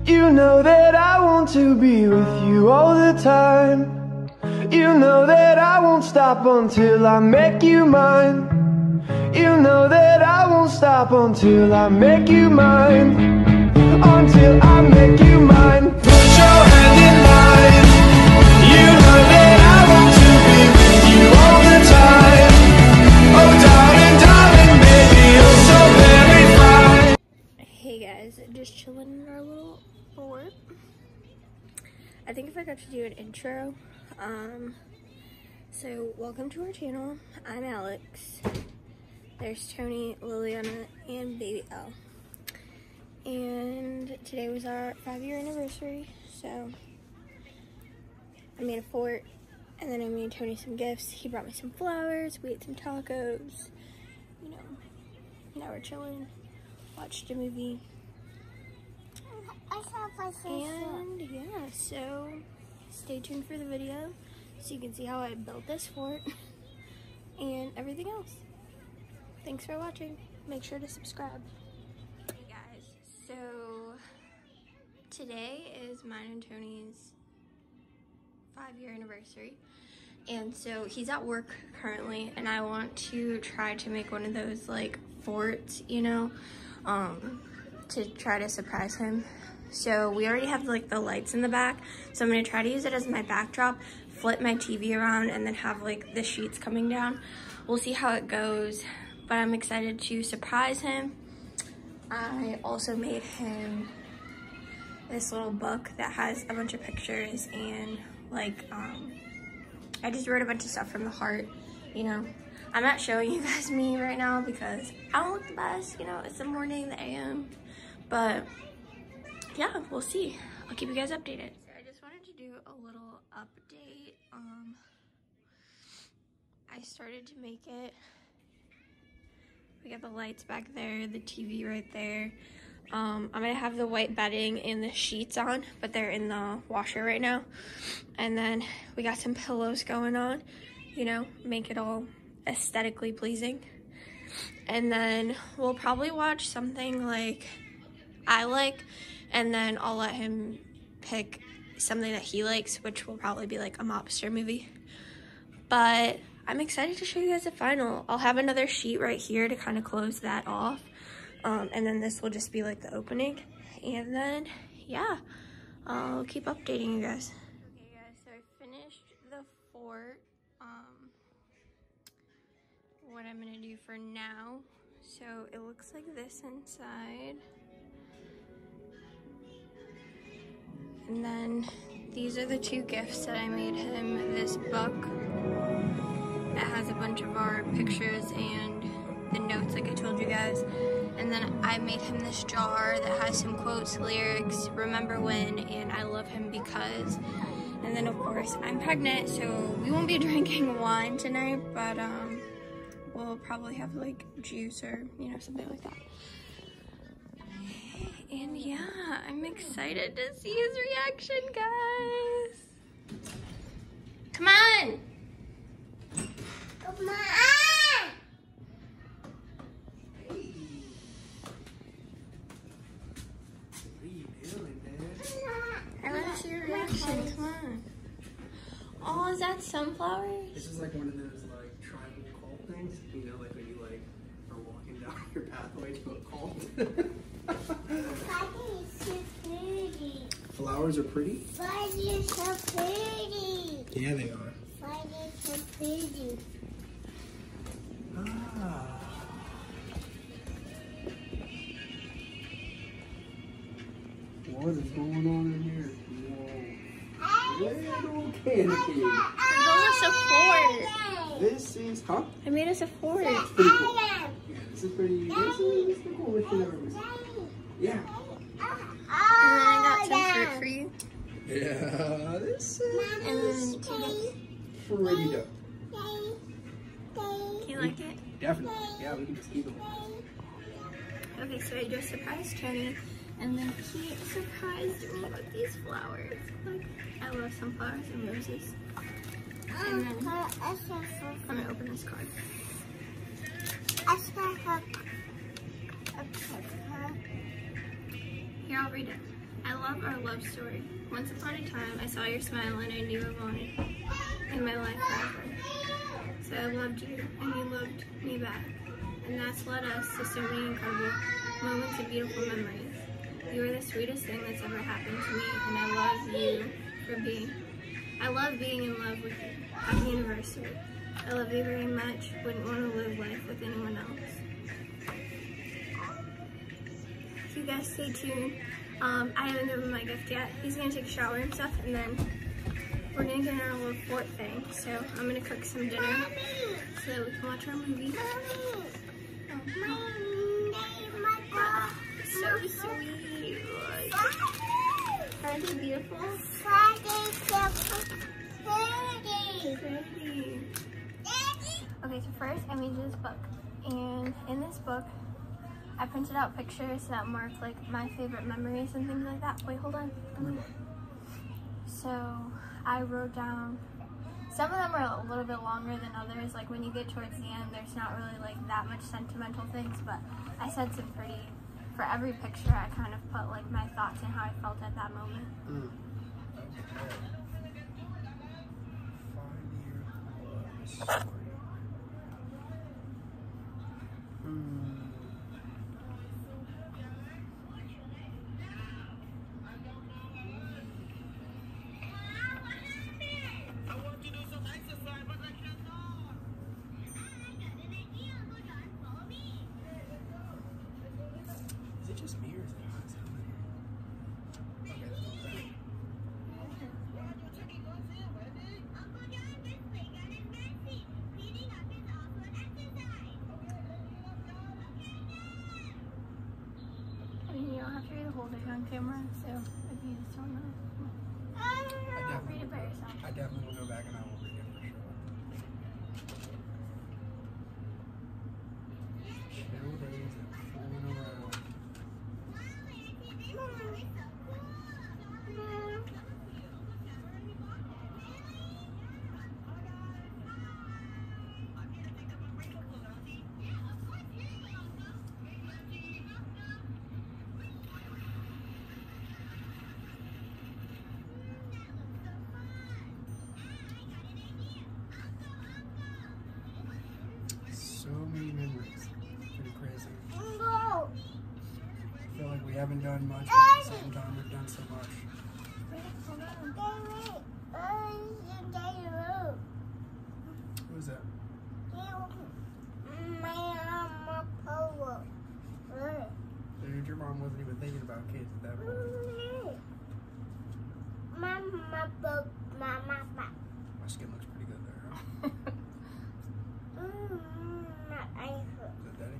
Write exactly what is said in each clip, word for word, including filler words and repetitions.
You know that I want to be with you all the time. You know that I won't stop until I make you mine. You know that I won't stop until I make you mine. Until I make you mine. Put your hand in mine. You know that I want to be with you all the time. Oh darling, darling, baby, you're so very fine. Hey guys, just chilling in our little fort. I think I forgot to do an intro. Um, so welcome to our channel. I'm Alex. There's Tony, Liliana, and Baby Elle. And today was our five year anniversary, so I made a fort, and then I made Tony some gifts. He brought me some flowers, we ate some tacos, you know, now we're chilling, watched a movie. And yeah, so stay tuned for the video so you can see how I built this fort and everything else. Thanks for watching. Make sure to subscribe. Hey guys, so today is mine and Tony's five year anniversary. And so he's at work currently, and I want to try to make one of those like forts, you know, um, to try to surprise him. So we already have like the lights in the back, so I'm gonna try to use it as my backdrop, flip my T V around, and then have like the sheets coming down. We'll see how it goes, but I'm excited to surprise him. I also made him this little book that has a bunch of pictures and like, um, I just wrote a bunch of stuff from the heart, you know. I'm not showing you guys me right now because I don't look the best, you know, it's the morning, the A M, but yeah, we'll see. I'll keep you guys updated. So I just wanted to do a little update. Um, I started to make it. We got the lights back there, the T V right there. Um, I'm gonna have the white bedding and the sheets on, but they're in the washer right now. And then we got some pillows going on, you know, make it all aesthetically pleasing. And then we'll probably watch something like I like, and then I'll let him pick something that he likes, which will probably be like a mobster movie. But I'm excited to show you guys the final. I'll have another sheet right here to kind of close that off. Um, and then this will just be like the opening. And then, yeah, I'll keep updating you guys. Okay guys, so I finished the fort. Um, what I'm gonna do for now. So it looks like this inside. And then these are the two gifts that I made him. This book that has a bunch of our pictures and the notes like I told you guys. And then I made him this jar that has some quotes, lyrics, remember when, and I love him because. And then of course I'm pregnant, so we won't be drinking wine tonight, but um, we'll probably have like juice or, you know, something like that. And yeah, I'm excited to see his reaction, guys. Come on. Come on. I want to see your reaction. Come on. Oh, is that sunflowers? This is like one of those like tribal cult things, you know, like when you like are walking down your pathway to a cult. Flowers are pretty? Flowers are so pretty. Yeah, they are. Flowers are so pretty. Ah. What is going on in here? Whoa. Little canopy. I built us a fort. This is, huh? I made us a fort. It's pretty cool. Yeah, this is pretty, this is, this is the coolest shit ever made. Yeah. And then I got some fruit for you. Yeah, this is And then two. pretty dope. Do you like it? Definitely. Yeah, we can just keep it. Okay, so I just surprised Tony, and then he surprised me with these flowers. Look, I love sunflowers and roses. And then I'm gonna open this card. Here, I'll read it. I love our love story. Once upon a time, I saw your smile and I knew I wanted in my life forever. So I loved you, and you loved me back. And that's led us to so many incredible moments and beautiful memories. You are the sweetest thing that's ever happened to me, and I love you for being. I love being in love with you. Happy anniversary. I love you very much. Wouldn't want to live life with anyone else. So you guys stay tuned. Um, I haven't given him my gift yet. He's gonna take a shower and stuff, and then we're gonna get in our little fort thing. So I'm gonna cook some dinner so that we can watch our movie. Oh, so sweet. Aren't they beautiful? Pretty. Okay, so first I made this book, and in this book I printed out pictures that mark like my favorite memories and things like that. Wait, hold on. So I wrote down, some of them are a little bit longer than others. Like when you get towards the end, there's not really like that much sentimental things, but I said some pretty, for every picture I kind of put like my thoughts and how I felt at that moment. Mm. Five-year story. Hmm. Is it just me or is it hot something? I mean, you don't have to read the whole thing on camera, so if you just don't know, I read definitely, it by yourself. I definitely will go back and I will read it for sure. Chill days and four in a row. So many memories. Pretty crazy. I feel like we haven't done much, but at the same time we've done so much. Who is that? Dude, your mom wasn't even thinking about kids at that point. My skin looks pretty good there, huh? Is that Daddy?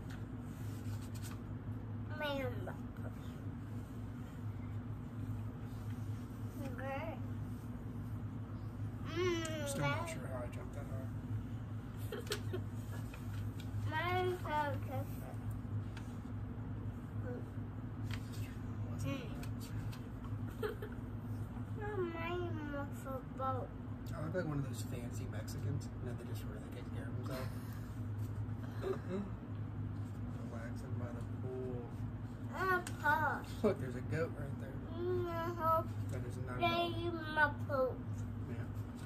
I'm still not sure how I jumped that high. I look like one of those fancy Mexicans. No, they just really take care of themselves. Relaxing by the pool. Look, there's a goat right there. That is not a goat. Yeah.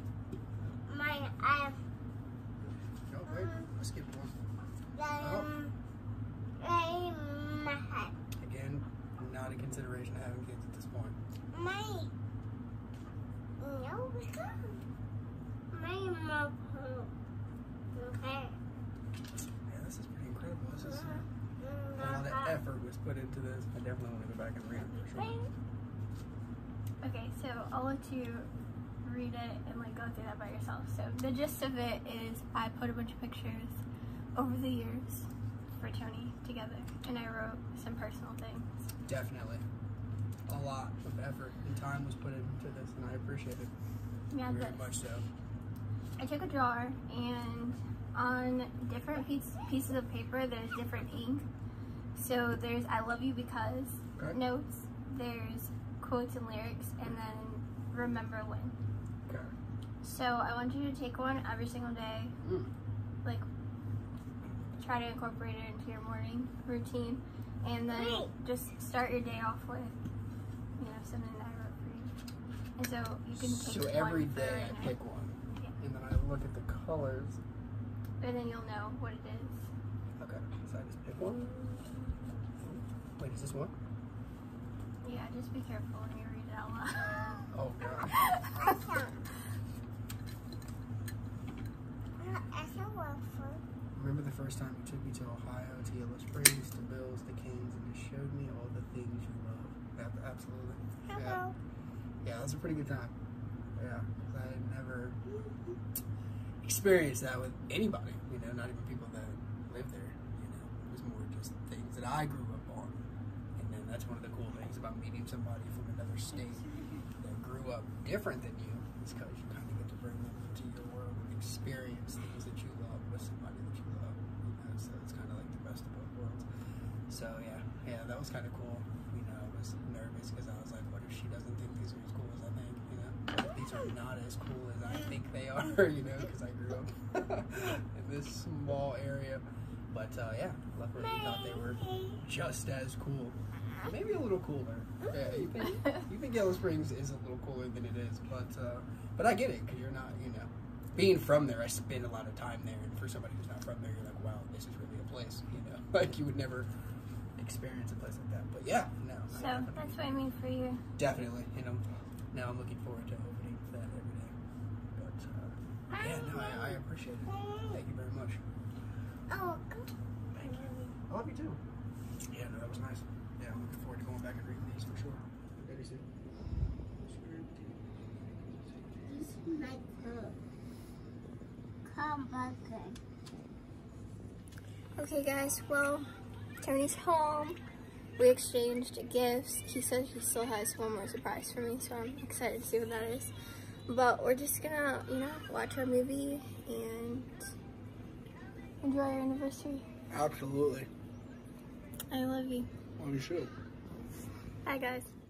Oh, wait. I skipped one. Again, not a consideration of having kids at this point. Yeah, this is pretty incredible. This is a lot of effort was put into this. I definitely want to go back and read it for sure. Okay, so I'll let you read it and like go through that by yourself. So the gist of it is I put a bunch of pictures over the years for Tony together, and I wrote some personal things. Definitely. A lot of effort and time was put into this, and I appreciate it Yeah, very this. much so. I took a jar, and on different piece, pieces of paper, there's different ink. So there's I love you because Okay. notes, there's quotes and lyrics, and then remember when. Okay. So I want you to take one every single day, Mm. like try to incorporate it into your morning routine, and then just start your day off with you know, something that I wrote for you. And so you can pick So one every for day right I now. pick one, Yeah. and then I look at the colors. And then you'll know what it is. Okay, so I just pick one. Wait, is this one? Yeah, just be careful when you read it out loud. Oh god. I can't. I can walk for. Remember the first time you took me to Ohio, to Yellow Springs, to Bill's, to Canes, and you showed me all the things you love. Ab- Absolutely. Yeah. Hello. Yeah, that was a pretty good time. Yeah, 'cause I had never experienced that with anybody, you know, not even people that live there, you know. It was more just things that I grew up on. And then that's one of the cool things about meeting somebody from another state that grew up different than you, is because you kind of get to bring them into your world and experience things that you love with somebody that you love, you know, so it's kind of like the best of both worlds. So yeah, yeah, that was kind of cool. You know, I was nervous because I was like, what if she doesn't think these are as cool as I think, you know? What if these are not as cool as I think they are, you know, because I grew up in this small area. But uh, yeah, luckily we thought they were just as cool. Maybe a little cooler. Yeah, you think, you think Yellow Springs is a little cooler than it is, but uh, but I get it, because you're not, you know, being from there, I spend a lot of time there, and for somebody who's not from there, you're like, wow, this is really a place, you know? Like, you would never experience a place like that. But yeah, no. So that's what I mean for you. Definitely, you know, now I'm looking forward to opening that every day. But uh, yeah, no, I, I appreciate it. Thank you very much. Oh, good. Thank you. I love you too. Yeah, no, that was nice. Yeah, I'm looking forward to going back and reading these for sure. Very soon. This is my coat. Come back. Okay guys, well, Tony's home. We exchanged gifts. He says he still has one more surprise for me, so I'm excited to see what that is. But we're just gonna, you know, watch our movie and enjoy our anniversary. Absolutely. I love you. Well, you should. Bye guys.